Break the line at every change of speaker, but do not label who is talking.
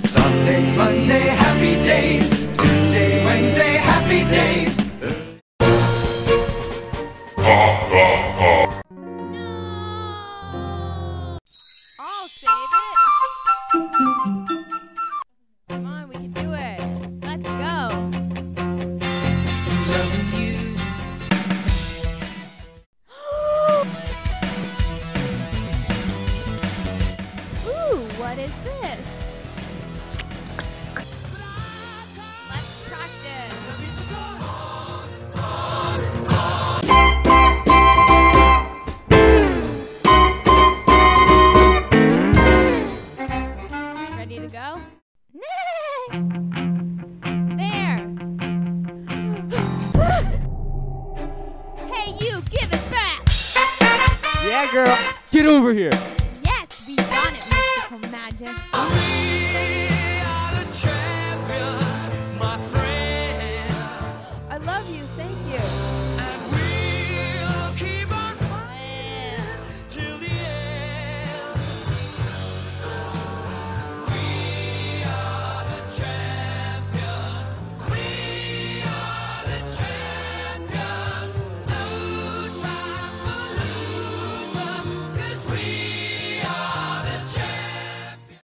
Sunday, Monday, happy days. Tuesday, Wednesday, happy days.
I'll save it. Come on, we can do it. Let's go.
Loving you.
Ooh, what is this? Let's practice. Ready to go? Nay! There! Hey, you, give it back!
Yeah, girl. Get over here.